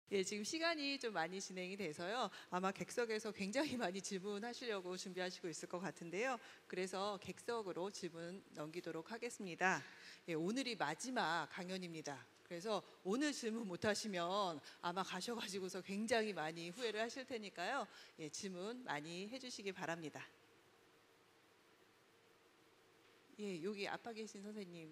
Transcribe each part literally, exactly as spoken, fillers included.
예, 지금 시간이 좀 많이 진행이 돼서요. 아마 객석에서 굉장히 많이 질문하시려고 준비하시고 있을 것 같은데요. 그래서 객석으로 질문 넘기도록 하겠습니다. 예, 오늘이 마지막 강연입니다. 그래서 오늘 질문 못하시면 아마 가셔가지고서 굉장히 많이 후회를 하실 테니까요. 예, 질문 많이 해주시기 바랍니다. 예, 여기 앞에 계신 선생님.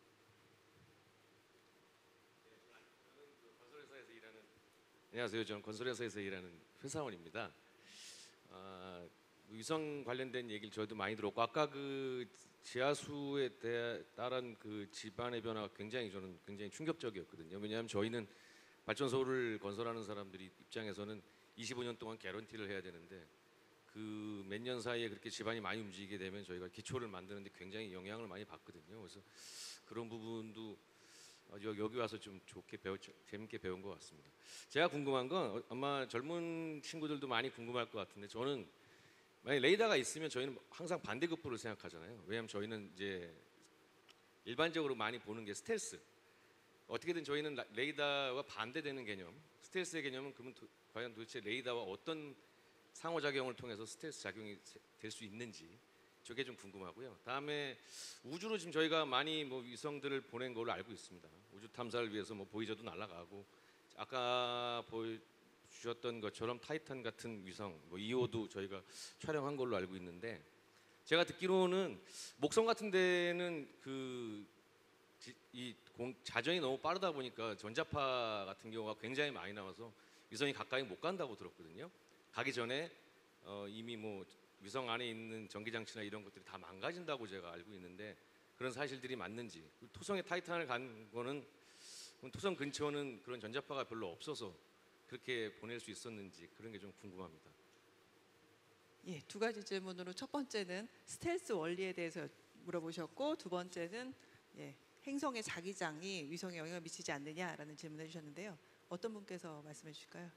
안녕하세요. 저는 건설회사에서 일하는 회사원입니다. 아, 위성 관련된 얘기를 저도 많이 들었고, 아까 그 지하수에 대해 따른 그 집안의 변화가 굉장히 저는 굉장히 충격적이었거든요. 왜냐하면 저희는 발전소를 건설하는 사람들이 입장에서는 이십오 년 동안 개런티를 해야 되는데, 그 몇 년 사이에 그렇게 집안이 많이 움직이게 되면 저희가 기초를 만드는데 굉장히 영향을 많이 받거든요. 그래서 그런 부분도 여기 와서 좀 좋게 배워, 재밌게 배운 것 같습니다. 제가 궁금한 건 아마 젊은 친구들도 많이 궁금할 것 같은데, 저는 만약 레이더가 있으면 저희는 항상 반대급부를 생각하잖아요. 왜냐하면 저희는 이제 일반적으로 많이 보는 게 스텔스. 어떻게든 저희는 레이더와 반대되는 개념, 스텔스의 개념은 그러면 도, 과연 도대체 레이더와 어떤 상호작용을 통해서 스텔스 작용이 될 수 있는지, 저게 좀 궁금하고요. 다음에 우주로 지금 저희가 많이 뭐 위성들을 보낸 걸로 알고 있습니다. 우주 탐사를 위해서 뭐 보이저도 날아가고, 아까 보여주셨던 것처럼 타이탄 같은 위성, 뭐 이호도 저희가 촬영한 걸로 알고 있는데, 제가 듣기로는 목성 같은 데는 그 이 자전이 너무 빠르다 보니까 전자파 같은 경우가 굉장히 많이 나와서 위성이 가까이 못 간다고 들었거든요. 가기 전에 어 이미 뭐 위성 안에 있는 전기장치나 이런 것들이 다 망가진다고 제가 알고 있는데, 그런 사실들이 맞는지, 토성에 타이탄을 간 거는 토성 근처는 그런 전자파가 별로 없어서 그렇게 보낼 수 있었는지, 그런 게 좀 궁금합니다. 예, 두 가지 질문으로 첫 번째는 스텔스 원리에 대해서 물어보셨고, 두 번째는 예, 행성의 자기장이 위성에 영향을 미치지 않느냐라는 질문을 해주셨는데요. 어떤 분께서 말씀해 주실까요?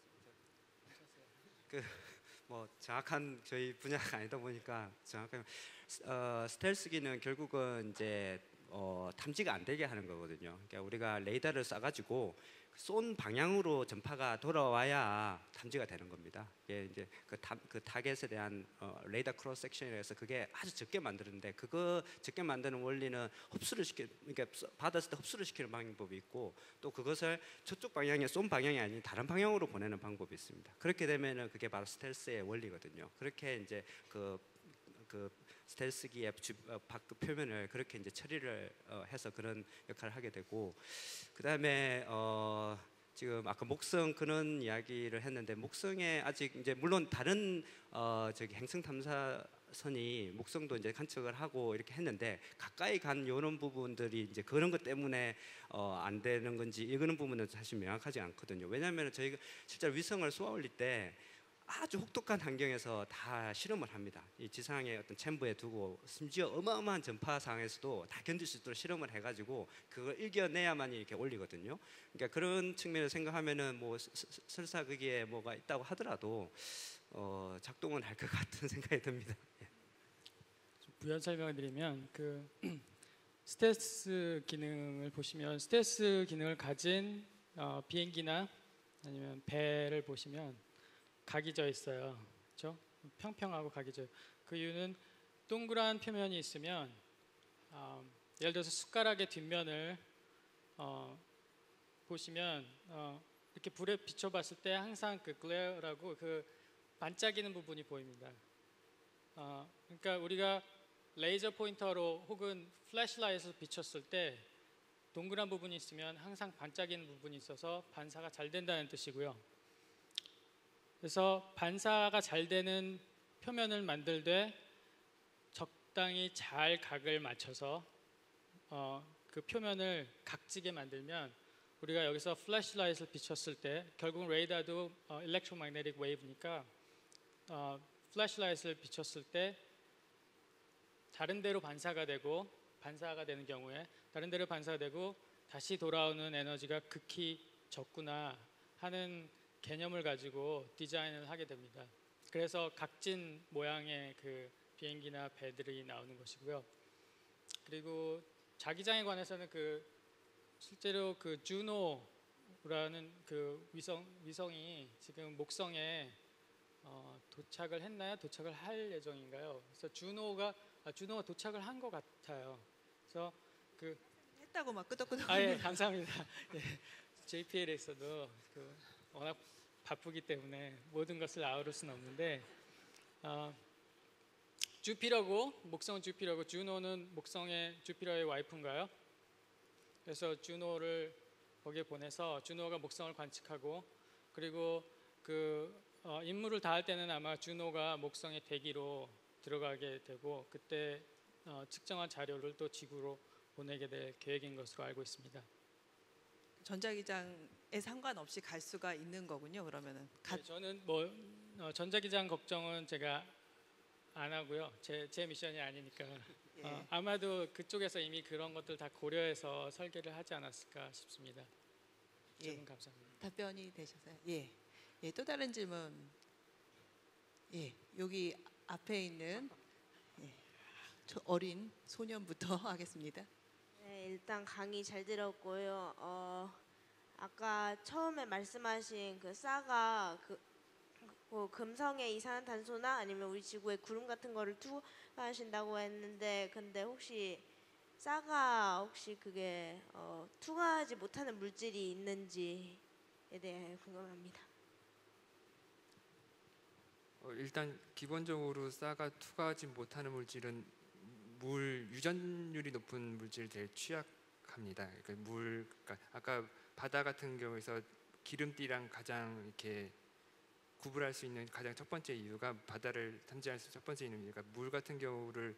그 뭐 정확한 저희 분야가 아니다 보니까 정확한 어, 스텔스기는 결국은 이제 어, 탐지가 안 되게 하는 거거든요. 그러니까 우리가 레이더를 쏴가지고 쏜 방향으로 전파가 돌아와야 탐지가 되는 겁니다. 이게 이제 그, 타, 그 타겟에 대한 어, 레이더 크로스 섹션이라서 그게 아주 적게 만드는데, 그거 적게 만드는 원리는 흡수를 시키, 그러니까 받았을 때 흡수를 시키는 방법이 있고, 또 그것을 저쪽 방향에 쏜 방향이 아닌 다른 방향으로 보내는 방법이 있습니다. 그렇게 되면은 그게 바로 스텔스의 원리거든요. 그렇게 이제 그 그 스텔스기의 주, 어, 밖 표면을 그렇게 이제 처리를 어, 해서 그런 역할을 하게 되고, 그 다음에 어, 지금 아까 목성 그런 이야기를 했는데, 목성에 아직 이제 물론 다른 어, 저기 행성 탐사선이 목성도 이제 관측을 하고 이렇게 했는데, 가까이 간 이런 부분들이 이제 그런 것 때문에 어, 안 되는 건지 이거는 부분은 사실 명확하지 않거든요. 왜냐하면 저희가 실제로 위성을 쏘아 올릴 때 아주 혹독한 환경에서 다 실험을 합니다. 이 지상의 어떤 챔버에 두고, 심지어 어마어마한 전파상에서도 다 견딜 수 있도록 실험을 해가지고 그걸 이겨내야만 이렇게 올리거든요. 그러니까 그런 측면을 생각하면은 뭐 설사 거기에 뭐가 있다고 하더라도 어, 작동은 할 것 같은 생각이 듭니다. 예. 부연 설명을 드리면, 그 스텔스 기능을 보시면, 스텔스 기능을 가진 어, 비행기나 아니면 배를 보시면 각이 져 있어요. 그렇죠? 평평하고 각이 져. 그 이유는 동그란 표면이 있으면 어, 예를 들어서 숟가락의 뒷면을 어, 보시면 어, 이렇게 불에 비춰봤을 때 항상 그 글레어라고 그 반짝이는 부분이 보입니다. 어, 그러니까 우리가 레이저 포인터로 혹은 플래시라이트를 비췄을 때 동그란 부분이 있으면 항상 반짝이는 부분이 있어서 반사가 잘 된다는 뜻이고요. 그래서 반사가 잘 되는 표면을 만들되 적당히 잘 각을 맞춰서 어, 그 표면을 각지게 만들면, 우리가 여기서 플래시라이트를 비췄을 때 결국은 레이더도 어, 일렉트로매그네틱 웨이브니까 어, 플래시라이트를 비췄을 때 다른 데로 반사가 되고, 반사가 되는 경우에 다른 데로 반사가 되고 다시 돌아오는 에너지가 극히 적구나 하는 개념을 가지고 디자인을 하게 됩니다. 그래서 각진 모양의 그 비행기나 배들이 나오는 것이고요. 그리고 자기장에 관해서는 그 실제로 그 주노 우라는 그 위성 위성이 지금 목성에 어, 도착을 했나요? 도착을 할 예정인가요? 그래서 주노가 아, 주노가 도착을 한 것 같아요. 그래서 그 했다고 막 끄덕끄덕. 아, 예, 감사합니다. 예, 제이피엘에서도 그 워낙 바쁘기 때문에 모든 것을 아우를 수는 없는데 어, 주피러고 목성 주피러고 주노는 목성의 주피러의 와이프인가요? 그래서 주노를 거기에 보내서 주노가 목성을 관측하고 그리고 그 어, 임무를 다할 때는 아마 주노가 목성의 대기로 들어가게 되고 그때 어, 측정한 자료를 또 지구로 보내게 될 계획인 것으로 알고 있습니다. 전자기장에 상관없이 갈 수가 있는 거군요. 그러면은 가, 네, 저는 뭐 어, 전자기장 걱정은 제가 안 하고요. 제, 제 미션이 아니니까 예. 어, 아마도 그쪽에서 이미 그런 것들 다 고려해서 설계를 하지 않았을까 싶습니다. 예. 질문 감사합니다. 답변이 되셔서요. 예. 예, 또 다른 질문. 예, 여기 앞에 있는 예, 저 어린 소년부터 하겠습니다. 네, 일단 강의 잘 들었고요. 어, 아까 처음에 말씀하신 그 싸가 그, 그 금성에 이산화탄소나 아니면 우리 지구에 구름 같은 거를 투과하신다고 했는데, 근데 혹시 싸가 혹시 그게 어, 투과하지 못하는 물질이 있는지에 대해 궁금합니다. 어, 일단 기본적으로 싸가 투과하지 못하는 물질은 물 유전율이 높은 물질에 취약합니다. 그러니까 물, 그러니까 아까 바다 같은 경우에서 기름띠랑 가장 이렇게 구분할 수 있는 가장 첫 번째 이유가 바다를 탐지할 수 첫 번째 이유가 물 같은 경우를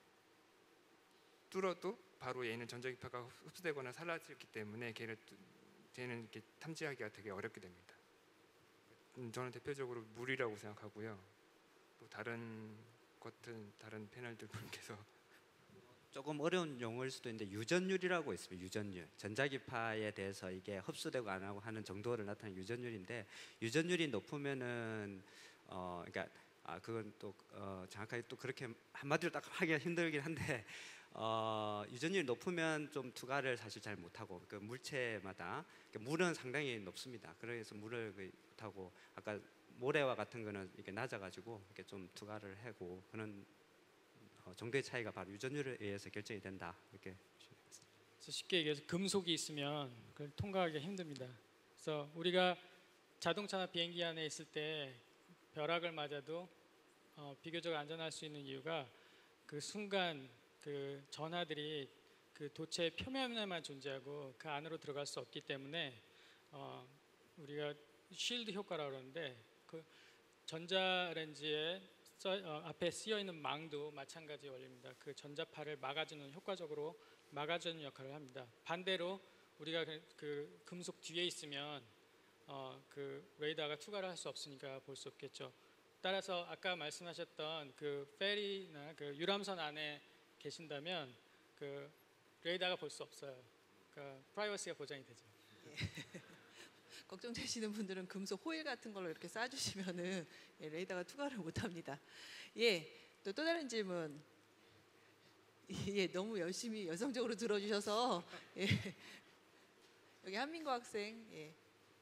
뚫어도 바로 얘는 전자기파가 흡수되거나 사라지기 때문에 걔를 걔는 이렇게 탐지하기가 되게 어렵게 됩니다. 음, 저는 대표적으로 물이라고 생각하고요. 또 다른 것은 다른 패널들 분께서 조금 어려운 용어일 수도 있는데 유전율이라고 있습니다. 유전율. 전자기파에 대해서 이게 흡수되고 안 하고 하는 정도를 나타내는 유전율인데 유전율이 높으면은 어 그러니까 아 그건 또 어, 정확하게 또 그렇게 한마디로 딱 하기가 힘들긴 한데 어, 유전율이 높으면 좀 투과를 사실 잘 못하고 그 물체마다 그러니까 물은 상당히 높습니다. 그래서 물을 그 못하고 아까 모래와 같은 거는 이게 낮아가지고 이렇게 좀 투과를 하고 그런 어, 정도의 차이가 바로 유전율에 의해서 결정이 된다 이렇게 보시면 되겠습니다. 그래서 쉽게 얘기해서 금속이 있으면 그걸 통과하기 힘듭니다. 그래서 우리가 자동차나 비행기 안에 있을 때 벼락을 맞아도 어, 비교적 안전할 수 있는 이유가 그 순간 그 전하들이 그 도체 표면에만 존재하고 그 안으로 들어갈 수 없기 때문에 어, 우리가 쉴드 효과라고 그러는데 그 전자레인지에 써, 어, 앞에 쓰여 있는 망도 마찬가지 원리입니다. 그 전자파를 막아주는 효과적으로 막아주는 역할을 합니다. 반대로 우리가 그, 그 금속 뒤에 있으면 어, 그 레이더가 투과를 할 수 없으니까 볼 수 없겠죠. 따라서 아까 말씀하셨던 그 페리나 그 유람선 안에 계신다면 그 레이더가 볼 수 없어요. 그러니까 프라이버시가 보장이 되죠. 걱정되시는 분들은 금속 호일 같은 걸로 이렇게 쏴주시면은 예, 레이더가 투과를 못합니다. 예, 또 또 다른 질문. 예, 너무 열심히 여성적으로 들어주셔서 예, 여기 한민구 학생. 예.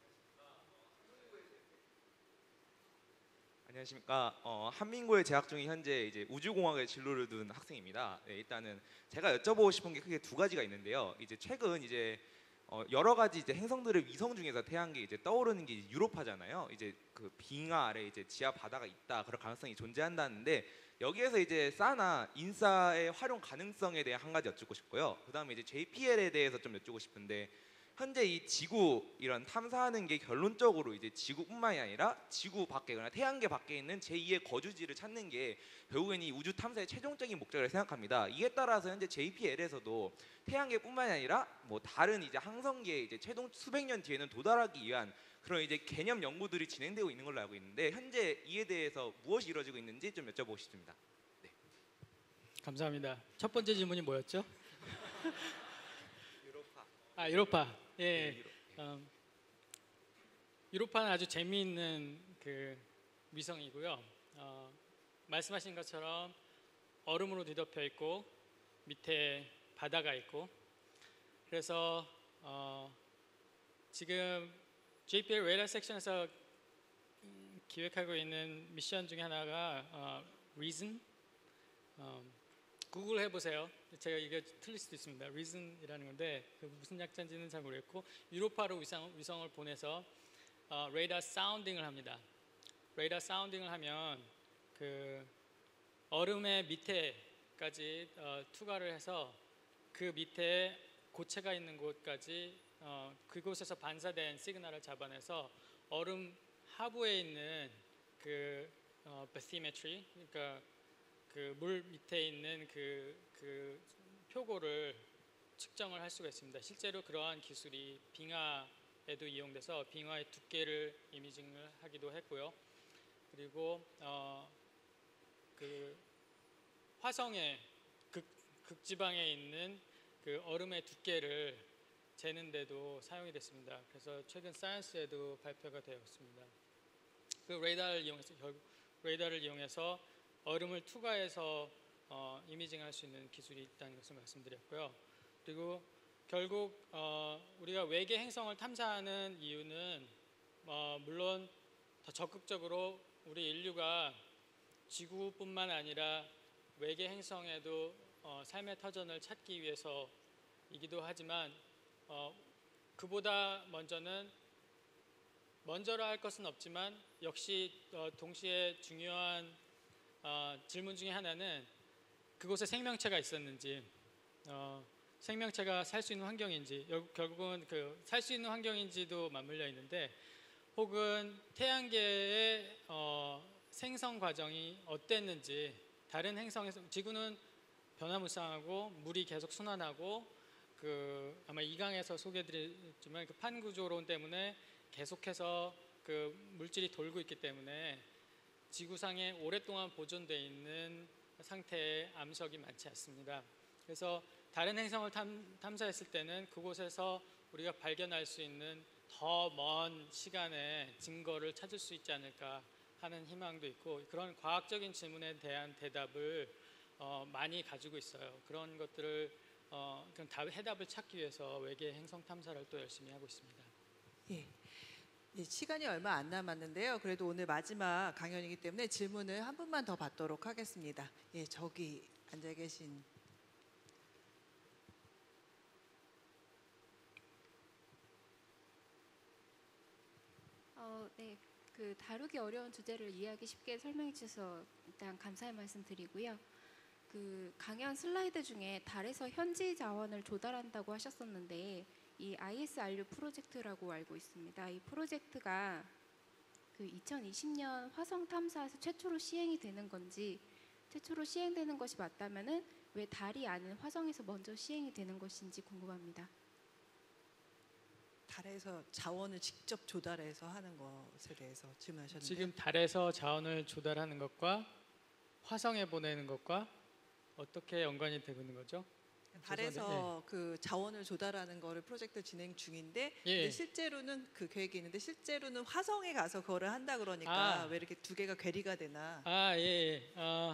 안녕하십니까. 어, 한민고에 재학 중인 현재 이제 우주공학에 진로를 둔 학생입니다. 네, 일단은 제가 여쭤보고 싶은 게 크게 두 가지가 있는데요. 이제 최근 이제 어, 여러 가지 이제 행성들의 위성 중에서 태양계 이제 떠오르는 게 이제 유로파잖아요. 이제 그 빙하 아래 이제 지하 바다가 있다 그런 가능성이 존재한다는데 여기에서 이제 싸나 인싸의 활용 가능성에 대해 한 가지 여쭙고 싶고요. 그다음에 이제 제이피엘에 대해서 좀 여쭙고 싶은데. 현재 이 지구 이런 탐사하는 게 결론적으로 이제 지구뿐만이 아니라 지구 밖에거나 태양계 밖에 있는 제이의 거주지를 찾는 게 결국엔 이 우주 탐사의 최종적인 목적이라고 생각합니다. 이에 따라서 현재 제이피엘에서도 태양계뿐만이 아니라 뭐 다른 이제 항성계의 이제 최종 수백 년 뒤에는 도달하기 위한 그런 이제 개념 연구들이 진행되고 있는 걸로 알고 있는데 현재 이에 대해서 무엇이 이루어지고 있는지 좀 여쭤보고 싶습니다. 네. 감사합니다. 첫 번째 질문이 뭐였죠? 유로파. 아 유로파. 예. 음, 유로파는 아주 재미있는 그 위성이고요. 어, 말씀하신 것처럼 얼음으로 뒤덮여 있고 밑에 바다가 있고 그래서 어, 지금 제이피엘 레이더 섹션에서 음, 기획하고 있는 미션 중에 하나가 어, Reason. 어, 구글 해보세요. 제가 이게 틀릴 수도 있습니다. Reason이라는 건데 그 무슨 약자인지는 잘 모르겠고 유로파로 위성, 위성을 보내서 어, 레이더 사운딩을 합니다. 레이더 사운딩을 하면 그 얼음의 밑에까지 어, 투과를 해서 그 밑에 고체가 있는 곳까지 어, 그곳에서 반사된 시그널을 잡아내서 얼음 하부에 있는 그 어, bathymetry, 그러니까 그 물 밑에 있는 그, 그 표고를 측정을 할 수가 있습니다. 실제로 그러한 기술이 빙하에도 이용돼서 빙하의 두께를 이미징을 하기도 했고요. 그리고 어, 그 화성의 극, 극지방에 있는 그 얼음의 두께를 재는 데도 사용이 됐습니다. 그래서 최근 사이언스에도 발표가 되었습니다. 그 레이더를 이용해서 결국 레이더를 이용해서 얼음을 투과해서 어, 이미징할 수 있는 기술이 있다는 것을 말씀드렸고요. 그리고 결국 어, 우리가 외계 행성을 탐사하는 이유는 어, 물론 더 적극적으로 우리 인류가 지구뿐만 아니라 외계 행성에도 어, 삶의 터전을 찾기 위해서이기도 하지만 어, 그보다 먼저는 먼저라 할 것은 없지만 역시 어, 동시에 중요한 어, 질문 중에 하나는 그곳에 생명체가 있었는지 어, 생명체가 살 수 있는 환경인지 결국은 그 살 수 있는 환경인지도 맞물려 있는데 혹은 태양계의 어, 생성 과정이 어땠는지 다른 행성에서 지구는 변화무쌍하고 물이 계속 순환하고 그 아마 이 강에서 소개드렸지만 그 판구조론 때문에 계속해서 그 물질이 돌고 있기 때문에 지구상에 오랫동안 보존되어 있는 상태의 암석이 많지 않습니다. 그래서 다른 행성을 탐, 탐사했을 때는 그곳에서 우리가 발견할 수 있는 더 먼 시간의 증거를 찾을 수 있지 않을까 하는 희망도 있고 그런 과학적인 질문에 대한 대답을 어, 많이 가지고 있어요. 그런 것들을 어, 그런 답, 해답을 찾기 위해서 외계 행성 탐사를 또 열심히 하고 있습니다. 예. 예, 시간이 얼마 안 남았는데요. 그래도 오늘 마지막 강연이기 때문에 질문을 한 분만 더 받도록 하겠습니다. 예, 저기 앉아 계신 어, 네, 그 다루기 어려운 주제를 이해하기 쉽게 설명해 주셔서 일단 감사의 말씀 드리고요. 그 강연 슬라이드 중에 달에서 현지 자원을 조달한다고 하셨었는데 이 아이에스알유 프로젝트라고 알고 있습니다. 이 프로젝트가 그 이천이십 년 화성 탐사에서 최초로 시행이 되는 건지 최초로 시행되는 것이 맞다면은 왜 달이 아닌 화성에서 먼저 시행이 되는 것인지 궁금합니다. 달에서 자원을 직접 조달해서 하는 것에 대해서 질문하셨는데 지금 달에서 자원을 조달하는 것과 화성에 보내는 것과 어떻게 연관이 되고 있는 거죠? 달에서 그 자원을 조달하는 거를 프로젝트 진행 중인데 예. 근데 실제로는 그 계획이 있는데 실제로는 화성에 가서 그거를 한다 그러니까 아. 왜 이렇게 두 개가 괴리가 되나? 아, 예, 예. 어,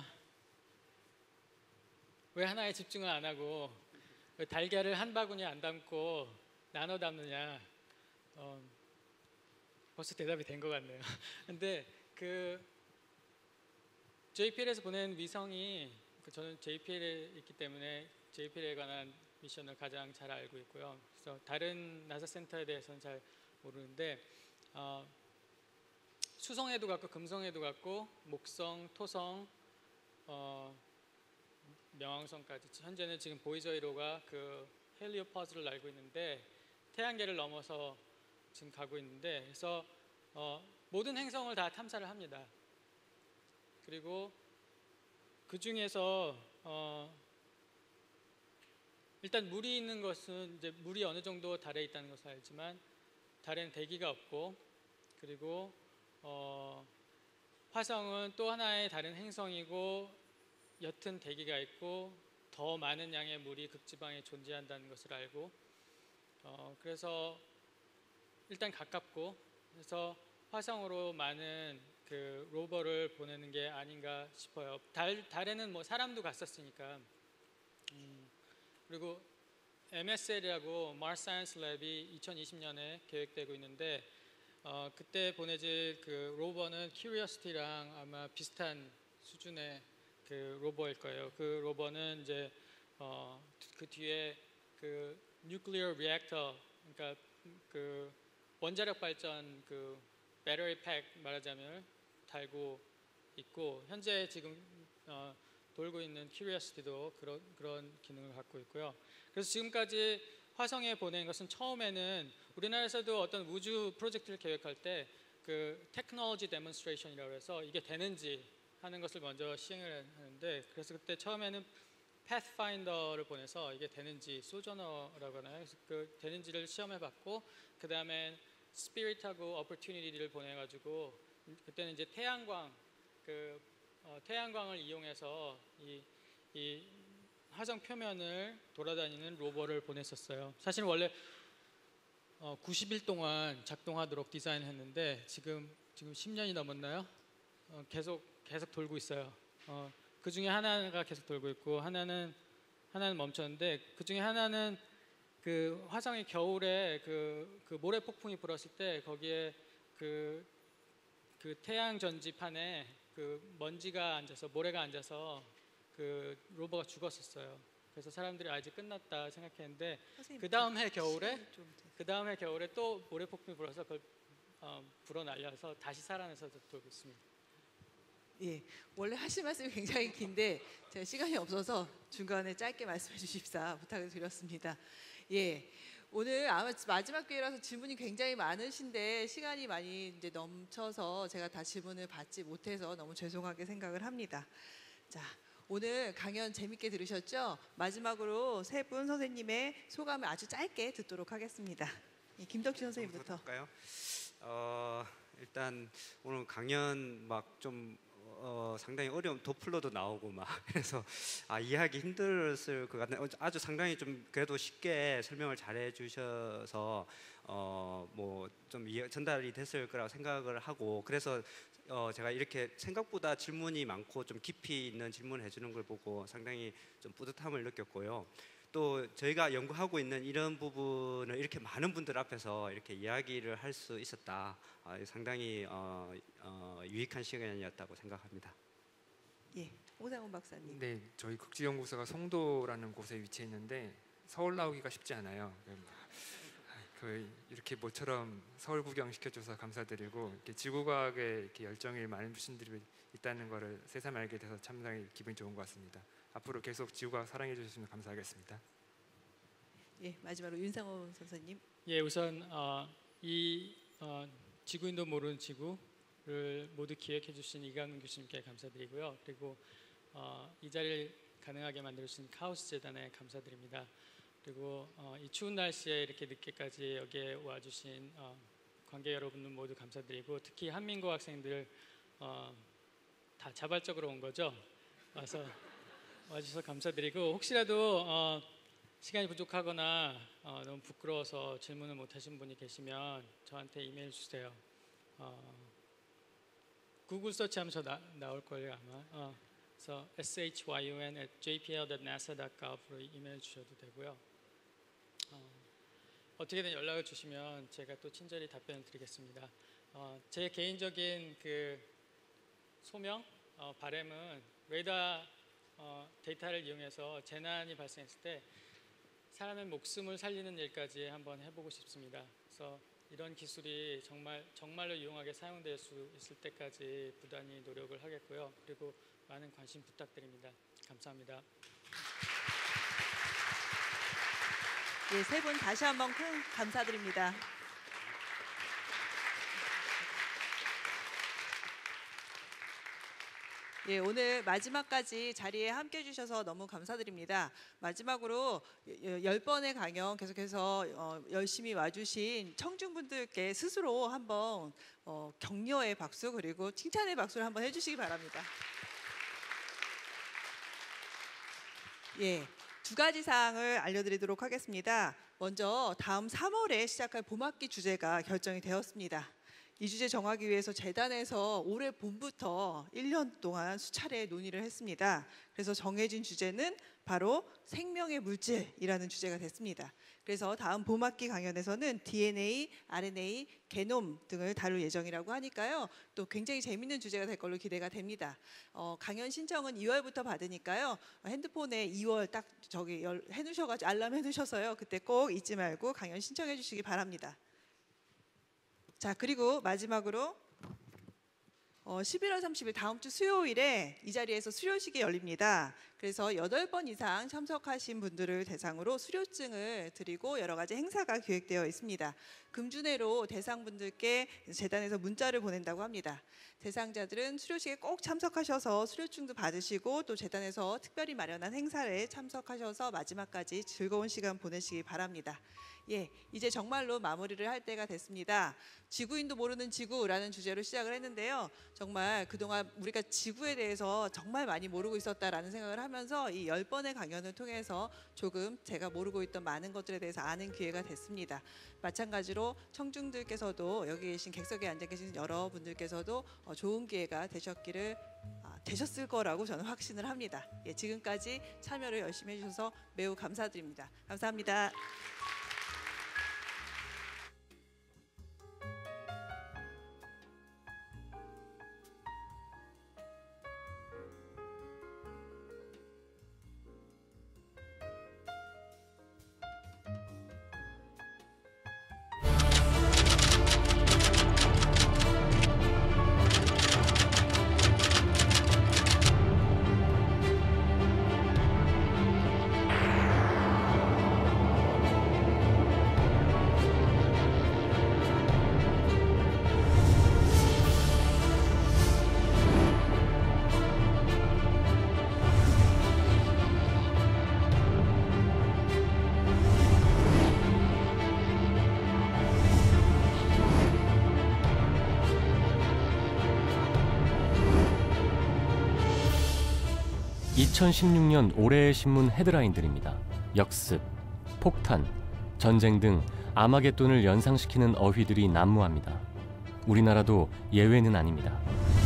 왜 하나에 집중을 안 하고 왜 달걀을 한 바구니에 안 담고 나눠 담느냐? 어, 벌써 대답이 된 것 같네요. 근데 그 제이피엘에서 보낸 위성이 그 저는 제이피엘에 있기 때문에 제이피엘에 관한 미션을 가장 잘 알고 있고요. 그래서 다른 나사 센터에 대해서는 잘 모르는데 어, 수성에도 갔고 금성에도 갔고 목성, 토성, 어, 명왕성까지 현재는 지금 보이저 일 호가 그 헬리오퍼즈를 날고 있는데 태양계를 넘어서 지금 가고 있는데 그래서 어, 모든 행성을 다 탐사를 합니다. 그리고 그 중에서 어, 일단 물이 있는 것은 이제 물이 어느 정도 달에 있다는 것을 알지만 달에는 대기가 없고 그리고 어, 화성은 또 하나의 다른 행성이고 옅은 대기가 있고 더 많은 양의 물이 극지방에 존재한다는 것을 알고 어, 그래서 일단 가깝고 그래서 화성으로 많은 그 로버를 보내는 게 아닌가 싶어요. 달, 달에는 뭐 사람도 갔었으니까 음, 그리고 엠에스엘이라고 Mars Science Lab이 이천이십 년에 계획되고 있는데 어, 그때 보내질 그 로버는 Curiosity랑 아마 비슷한 수준의 그 로버일 거예요. 그 로버는 이제 어, 그 뒤에 그 Nuclear Reactor, 그러니까 그 원자력 발전 그 배터리 팩 말하자면 달고 있고, 현재 지금 어, 돌고 있는 Curiosity도 그런 그런 기능을 갖고 있고요. 그래서 지금까지 화성에 보낸 것은 처음에는 우리나라에서도 어떤 우주 프로젝트를 계획할 때 그 테크놀로지 데몬스트레이션이라고 해서 이게 되는지 하는 것을 먼저 시행을 하는데, 그래서 그때 처음에는 Pathfinder를 보내서 이게 되는지 소저너라고 하나요? 그래서 그 되는지를 시험해봤고, 그 다음에 Spirit하고 Opportunity를 보내가지고 그때는 이제 태양광 그 어, 태양광을 이용해서 이, 이 화성 표면을 돌아다니는 로버를 보냈었어요. 사실 원래 어, 구십 일 동안 작동하도록 디자인했는데 지금 지금 십 년이 넘었나요? 어, 계속 계속 돌고 있어요. 어, 그 중에 하나가 계속 돌고 있고 하나는 하나는 멈췄는데, 그 중에 하나는 그 화성의 겨울에 그, 그 모래 폭풍이 불었을 때 거기에 그, 그 태양 전지판에 그 먼지가 앉아서 모래가 앉아서 그 로버가 죽었었어요. 그래서 사람들이 아 이제 끝났다 생각했는데 그 다음 해 겨울에 그 다음 해 겨울에 또 모래 폭풍이 불어서 그걸 어, 불어 날려서 다시 살아나서 돌고 있습니다. 예, 원래 하실 말씀이 굉장히 긴데 제가 시간이 없어서 중간에 짧게 말씀해 주십사 부탁을 드렸습니다. 예, 오늘 아마 마지막 기회라서 질문이 굉장히 많으신데 시간이 많이 이제 넘쳐서 제가 다 질문을 받지 못해서 너무 죄송하게 생각을 합니다. 자, 오늘 강연 재밌게 들으셨죠? 마지막으로 세 분 선생님의 소감을 아주 짧게 듣도록 하겠습니다. 예, 김덕진 선생님부터. 볼까요? 어, 일단 오늘 강연 막좀 어, 상당히 어려운 도플러도 나오고 막 그래서 아, 이해하기 힘들었을 것 같네요. 아주 상당히 좀 그래도 쉽게 설명을 잘해 주셔서 어, 뭐 좀 전달이 됐을 거라고 생각을 하고, 그래서 어, 제가 이렇게 생각보다 질문이 많고 좀 깊이 있는 질문을 해주는 걸 보고 상당히 좀 뿌듯함을 느꼈고요. 또 저희가 연구하고 있는 이런 부분을 이렇게 많은 분들 앞에서 이렇게 이야기를 할 수 있었다. 어, 상당히 어, 어, 유익한 시간이었다고 생각합니다. 예, 오상훈 박사님. 네, 저희 국지연구소가 송도라는 곳에 위치해 있는데 서울 나오기가 쉽지 않아요. 그 이렇게 모처럼 서울 구경 시켜줘서 감사드리고, 이렇게 지구과학에 이렇게 열정이 많은 분들이 있다는 것을 새삼 알게 돼서 참 상당히 기분이 좋은 것 같습니다. 앞으로 계속 지구과학 사랑해 주시면 감사하겠습니다. 예, 마지막으로 윤상호 선생님. 예, 우선 어, 이 어, 지구인도 모르는 지구를 모두 기획해 주신 이강훈 교수님께 감사드리고요. 그리고 어, 이 자리를 가능하게 만들어 주신 카오스 재단에 감사드립니다. 그리고 어, 이 추운 날씨에 이렇게 늦게까지 여기에 와주신 어, 관계 여러분들 모두 감사드리고, 특히 한민고 학생들 어, 다 자발적으로 온 거죠. 와서 와주셔서 감사드리고, 혹시라도 어, 시간이 부족하거나 어, 너무 부끄러워서 질문을 못 하신 분이 계시면 저한테 이메일 주세요. 어, 구글 서치하면 저 나, 나올 거예요 아마. 어, 그래서 에스에이치와이유엔 at 제이피엘 닷 나사 닷 gov로 이메일 주셔도 되고요. 어, 어떻게든 연락을 주시면 제가 또 친절히 답변을 드리겠습니다. 어, 제 개인적인 그 소명, 어, 바람은 레이더 어, 데이터를 이용해서 재난이 발생했을 때 사람의 목숨을 살리는 일까지 한번 해보고 싶습니다. 그래서 이런 기술이 정말 정말로 유용하게 사용될 수 있을 때까지 부단히 노력을 하겠고요. 그리고 많은 관심 부탁드립니다. 감사합니다. 예, 세 분 다시 한번 큰 감사드립니다. 예, 오늘 마지막까지 자리에 함께 해주셔서 너무 감사드립니다. 마지막으로 열 번의 강연 계속해서 어, 열심히 와주신 청중분들께 스스로 한번 어, 격려의 박수 그리고 칭찬의 박수를 한번 해주시기 바랍니다. 예, 두 가지 사항을 알려드리도록 하겠습니다. 먼저 다음 삼월에 시작할 봄학기 주제가 결정이 되었습니다. 이 주제 정하기 위해서 재단에서 올해 봄부터 일 년 동안 수차례 논의를 했습니다. 그래서 정해진 주제는 바로 생명의 물질이라는 주제가 됐습니다. 그래서 다음 봄학기 강연에서는 디엔에이, 알엔에이, 게놈 등을 다룰 예정이라고 하니까요. 또 굉장히 재밌는 주제가 될 걸로 기대가 됩니다. 어, 강연 신청은 이월부터 받으니까요. 핸드폰에 이월 딱 저기 열, 해놓으셔가지고 알람 해놓으셔서요. 그때 꼭 잊지 말고 강연 신청해 주시기 바랍니다. 자, 그리고 마지막으로 어, 십일월 삼십일 다음 주 수요일에 이 자리에서 수료식이 열립니다. 그래서 여덟 번 이상 참석하신 분들을 대상으로 수료증을 드리고 여러 가지 행사가 기획되어 있습니다. 금주내로 대상분들께 재단에서 문자를 보낸다고 합니다. 대상자들은 수료식에 꼭 참석하셔서 수료증도 받으시고 또 재단에서 특별히 마련한 행사에 참석하셔서 마지막까지 즐거운 시간 보내시기 바랍니다. 예, 이제 정말로 마무리를 할 때가 됐습니다. 지구인도 모르는 지구라는 주제로 시작을 했는데요. 정말 그동안 우리가 지구에 대해서 정말 많이 모르고 있었다라는 생각을 하면서 이 열 번의 강연을 통해서 조금 제가 모르고 있던 많은 것들에 대해서 아는 기회가 됐습니다. 마찬가지로 청중들께서도 여기 계신 객석에 앉아 계신 여러분들께서도 좋은 기회가 되셨기를 아, 되셨을 거라고 저는 확신을 합니다. 예, 지금까지 참여를 열심히 해주셔서 매우 감사드립니다. 감사합니다. 이천십육 년 올해의 신문 헤드라인들입니다. 역습, 폭탄, 전쟁 등 아마겟돈을 연상시키는 어휘들이 난무합니다. 우리나라도 예외는 아닙니다.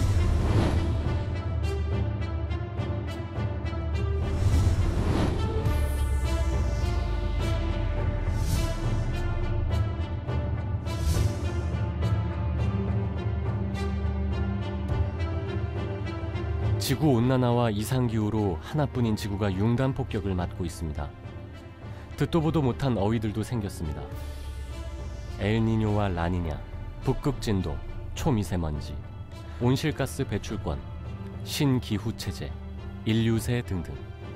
지구온난화와 이상기후로 하나뿐인 지구가 융단 폭격을 맞고 있습니다. 듣도 보도 못한 어휘들도 생겼습니다. 엘니뇨와 라니냐, 북극진도, 초미세먼지, 온실가스 배출권, 신기후체제, 인류세 등등.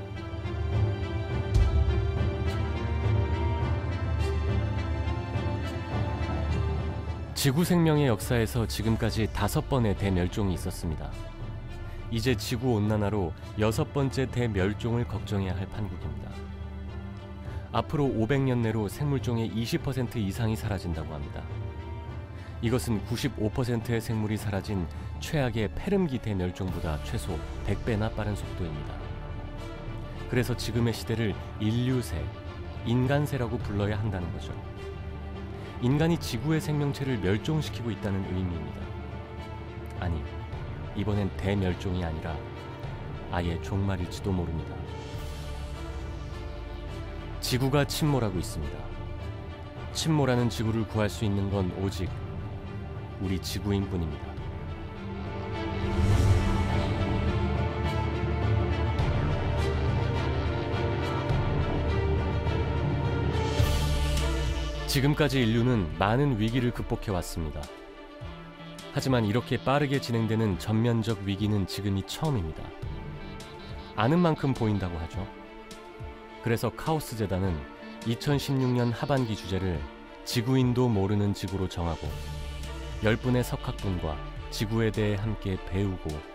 지구 생명의 역사에서 지금까지 다섯 번의 대멸종이 있었습니다. 이제 지구온난화로 여섯 번째 대멸종을 걱정해야 할 판국입니다. 앞으로 오백 년 내로 생물종의 이십 퍼센트 이상이 사라진다고 합니다. 이것은 구십오 퍼센트의 생물이 사라진 최악의 페름기 대멸종보다 최소 백 배나 빠른 속도입니다. 그래서 지금의 시대를 인류세, 인간세라고 불러야 한다는 거죠. 인간이 지구의 생명체를 멸종시키고 있다는 의미입니다. 아니, 이번엔 대멸종이 아니라 아예 종말일지도 모릅니다. 지구가 침몰하고 있습니다. 침몰하는 지구를 구할 수 있는 건 오직 우리 지구인 뿐입니다. 지금까지 인류는 많은 위기를 극복해왔습니다. 하지만 이렇게 빠르게 진행되는 전면적 위기는 지금이 처음입니다. 아는 만큼 보인다고 하죠. 그래서 카오스 재단은 이천십육 년 하반기 주제를 지구인도 모르는 지구로 정하고 열 분의 석학분과 지구에 대해 함께 배우고